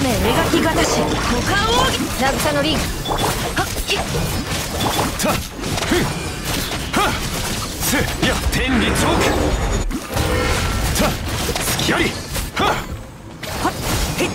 雨描きがたし股間奥義渚のリングはっきたふんはっせいや天理チョークた隙ありはっはっへっ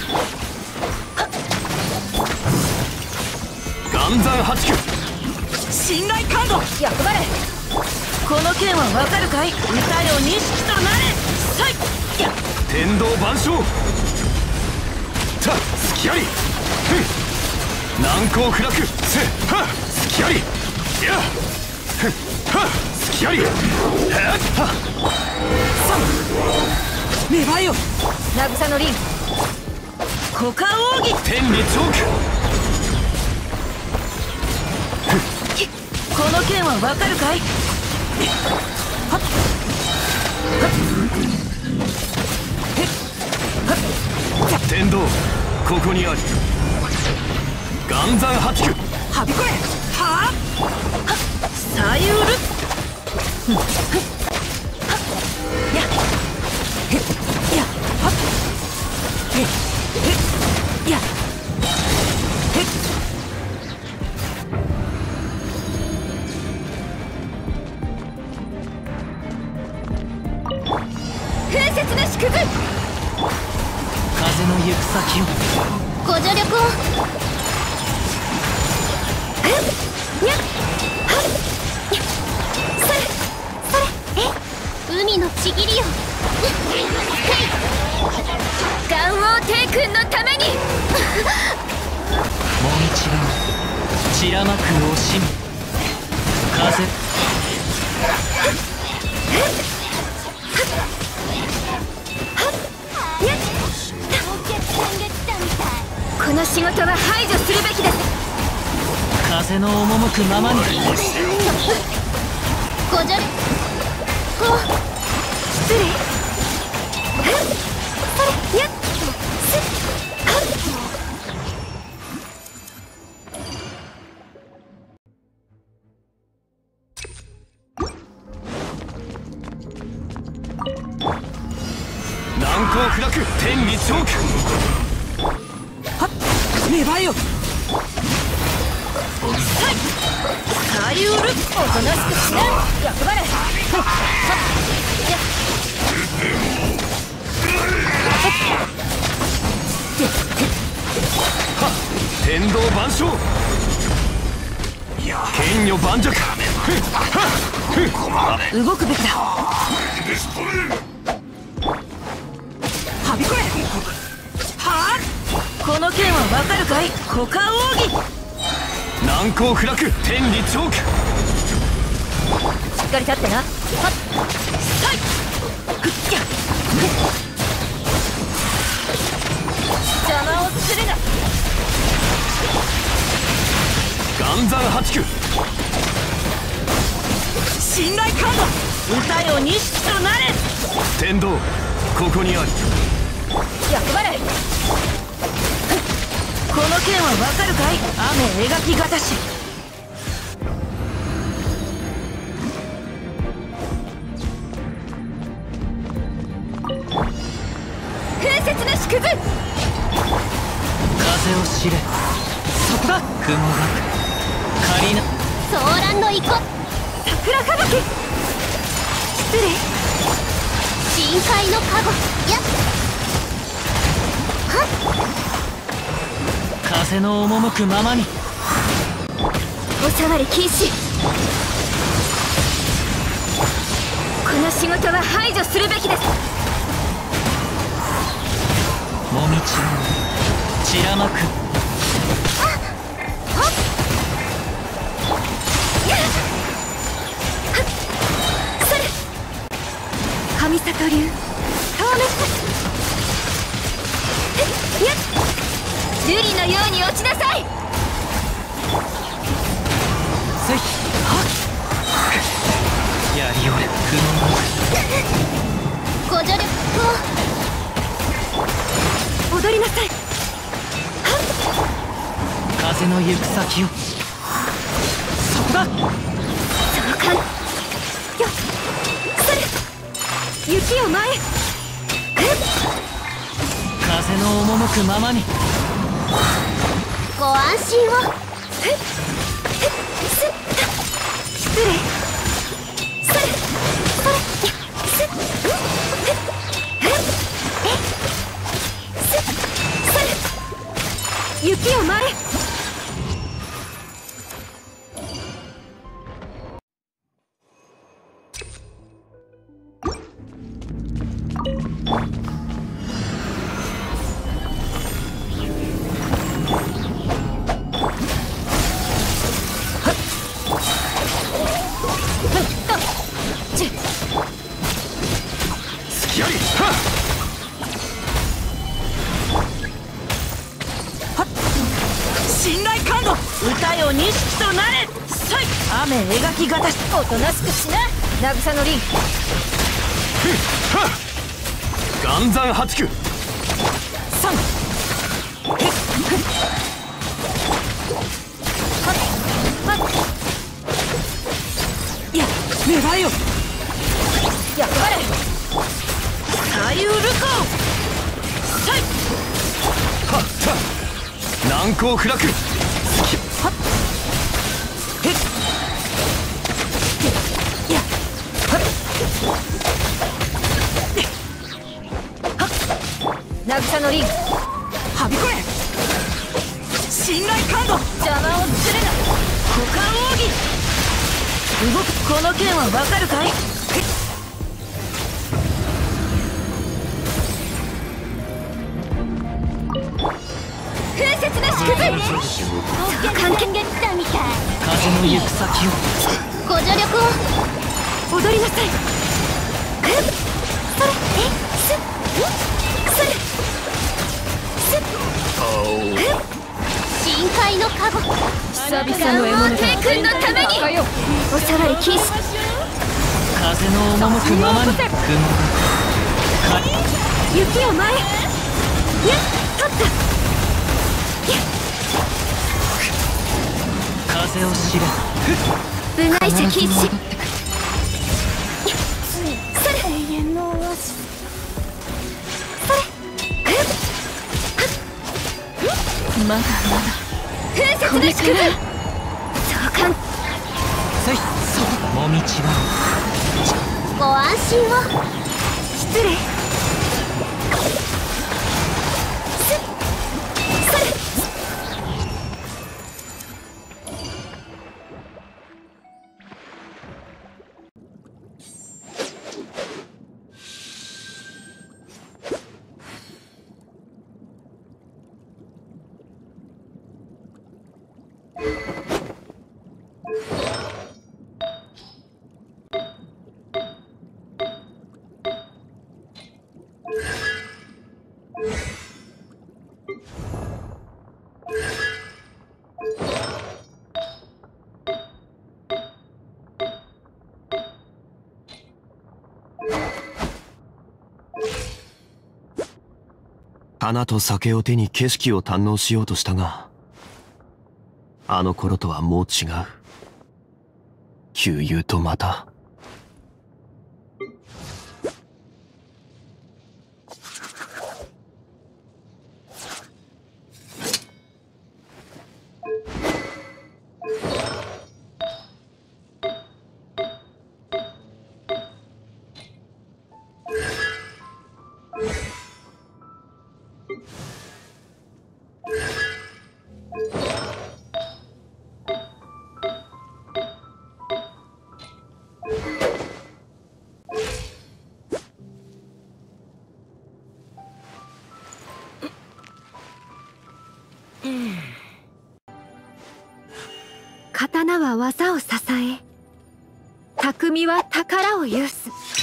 岩山八九信頼カード役払れこの剣はわかるかい歌よ錦となれさいや天道万象た隙ありふん難攻不落せはっ隙ありやふんはっ隙ありはっは 3芽生えよ渚のリング股間奥義天理チョークこの剣はわかるかいはっはっへっはっ天道ここにあり岩山八九はびこれはあはっさゆるふんふんはっやへっやはっへっへっやへっ風雪の縮図風の行く先をご助力をにゃっはっにゃそれ海のちぎりよ岩王帝君のためにもみちが散らまく惜しみ風この仕事は排除するべきです風の赴くままにご助力失礼それやっ難攻不落天理チョークはっ芽生えよさゆるおとなしくしな役払れはっやはっ天道万象剣女盤石ふんはっふん動くべきだはびこれはあこの剣はわかるかい股間奥義難攻不落天理チョークしっかり立ってなはっさいふっや邪魔をするな岩山八九信頼カード歌よ錦となれ天道ここにあり役払れこの剣はわかるかい雨描きがたし風雪の縮図風を知れそこだ雲が仮なソーランの遺骨桜吹雪失礼深海のカゴやっはっ風の赴くままにお触り禁止この仕事は排除するべきですもみちが散らまくそれ神里流顔めしたやっ瑠璃のように落ちなさいぜひはっやりおれ雲ご助力を踊りなさい風の行く先をそこだその間よっそれ雪を前風の赴くままに。 ご安心を。失礼。それ雪を舞え。 隙あり。はっ信頼感度。歌よ錦となれ。さい雨描きがたし。おとなしくしな渚の凛。 はっ岩山八九。 三いや粘りよ。役割左右ルコー。さいはっはっ難攻不落。 はっへっいやはっはっ渚の凛。はびこれ。信頼感度。邪魔をするな。股間奥義。動く。この剣はわかるかい。 風雪なし崩れ。関係が来たみたい。 風の行く先を。 ご助力を。踊りなさい。それすそれ深海のカゴ。 久々の獲物だ。 帝君のためにおさわり禁止。 風の赴くままに。雲が雪を舞え。やっ取った。 風を知れ。 部外者禁止。 戻ってくる。 それ永遠のオアシス。それまだ風雪なし崩れ。召喚。 せいそうもみちがご安心を。失礼。それ花と酒を手に景色を堪能しようとしたが、あの頃とはもう違う。旧友とまた。 刀は技を支え、匠は宝を有す。